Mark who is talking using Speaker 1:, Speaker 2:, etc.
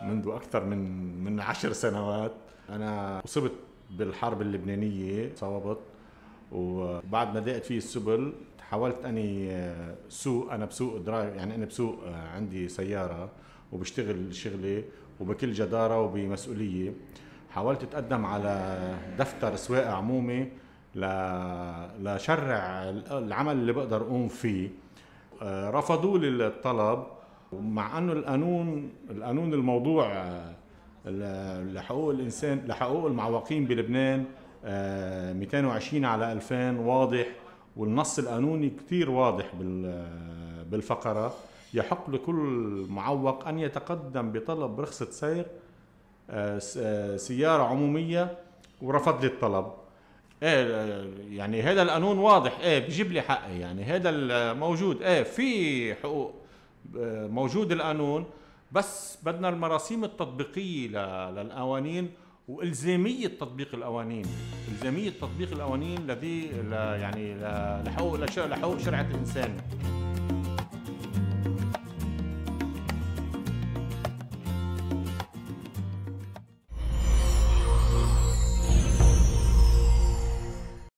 Speaker 1: منذ أكثر من 10 سنوات. أنا أصبت بالحرب اللبنانية، صوبت، وبعد ما ضاقت فيه السبل حاولت أني سوق. أنا بسوق درايف، يعني أنا بسوق، عندي سيارة وبشتغل شغلي وبكل جدارة وبمسؤولية. حاولت أتقدم على دفتر سواقة عمومي لشرع العمل اللي بقدر أقوم فيه. رفضوا لي الطلب، مع أنه القانون الموضوع لحقوق الإنسان، لحقوق المعوقين بلبنان 220 على 2000 واضح، والنص القانوني كتير واضح بالفقرة. يحق لكل معوق أن يتقدم بطلب رخصة سير سيارة عمومية، ورفض لي الطلب. يعني هذا القانون واضح، بيجيب لي حقي، يعني هذا موجود، في حقوق موجود القانون، بس بدنا المراسيم التطبيقية للقوانين والزامية تطبيق القوانين، الزامية تطبيق القوانين يعني لحقوق شريعة الإنسان.